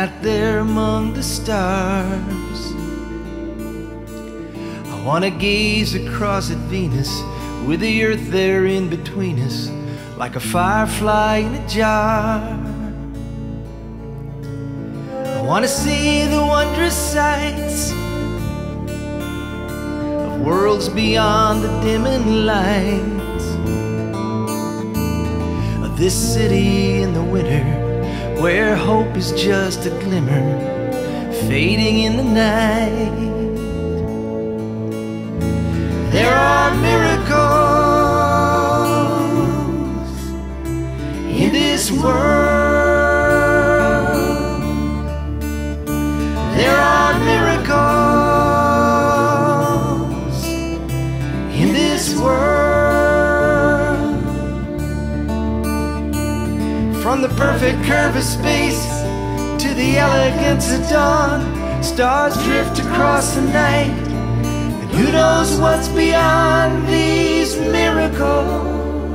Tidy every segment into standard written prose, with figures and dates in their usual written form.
out there among the stars. I wanna gaze across at Venus with the earth there in between us, like a firefly in a jar. I wanna see the wondrous sights of worlds beyond the dimming lights of this city in the winter, where hope is just a glimmer fading in the night. There are miracles in this world. There are miracles in this world. From the perfect curve of space to the elegance of dawn, stars drift across the night. Who knows what's beyond these miracles?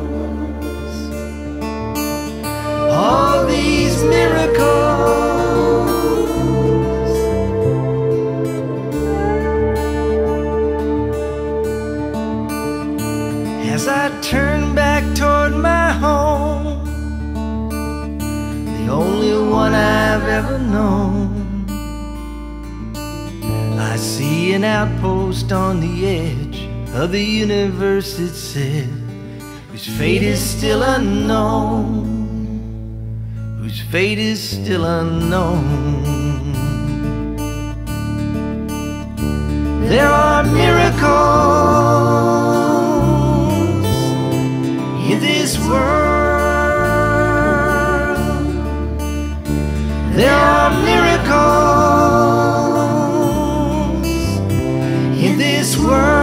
All these miracles. As I turn back toward my home, the only one I've ever known, I see an outpost on the edge of the universe, it said, whose fate is still unknown, whose fate is still unknown. There are miracles in this world. There are miracles in this world.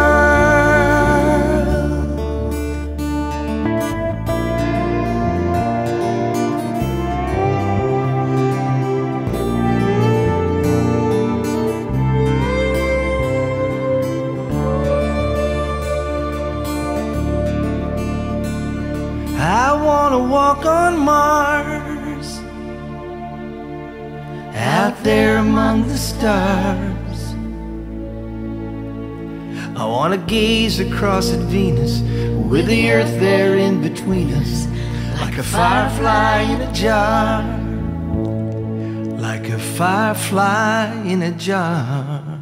I wanna walk on Mars, out there among the stars. I wanna gaze across at Venus with the earth there in between us, like a firefly in a jar, like a firefly in a jar.